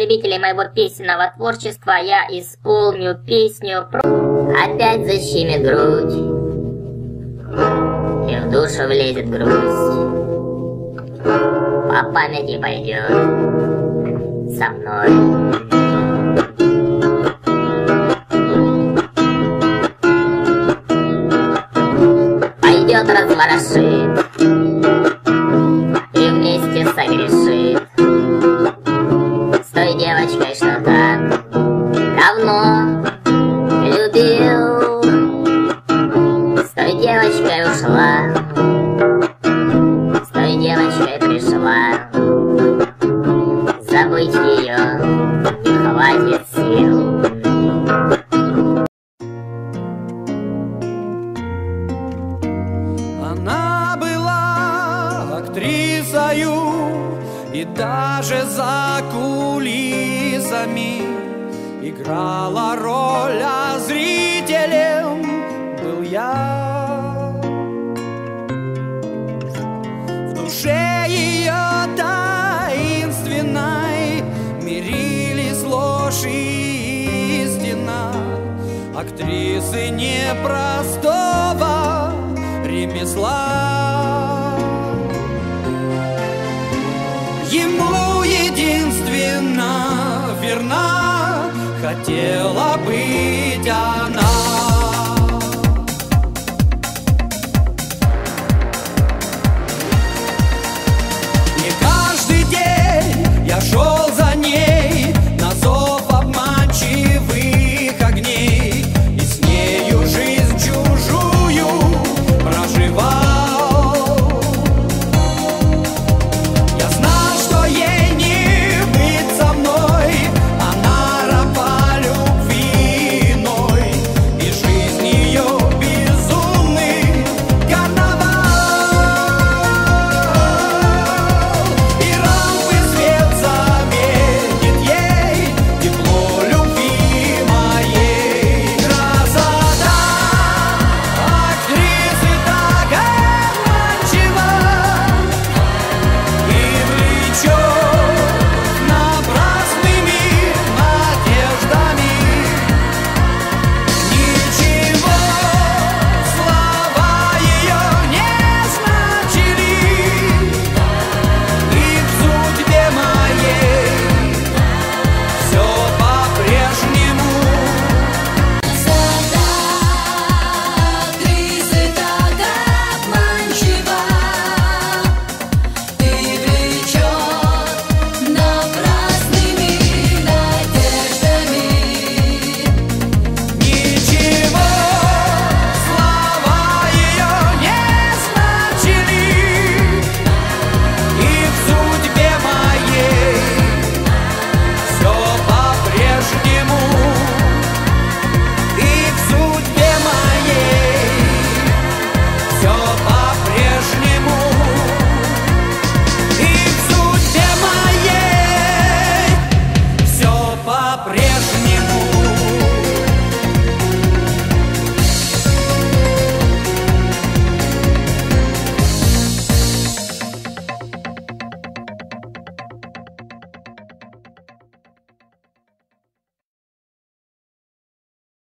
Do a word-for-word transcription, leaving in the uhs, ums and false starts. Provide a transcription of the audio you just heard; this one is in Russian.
любителей моего песенного творчества я исполню песню про... Опять защемит грудь, и в душу влезет грусть. По памяти пойдет со мной. Пойдет, разворошит и вместе согрешит с той девочкой, что так давно любил. С той девочкой ушла, с той девочкой пришла. Забыть ее не хватит сил. Она была актрисою, и даже за кулисами играла роль, а зрителем был я. В душе ее таинственной мирились ложь и истина актрисы непростого ремесла. Ему единственно верна хотела бы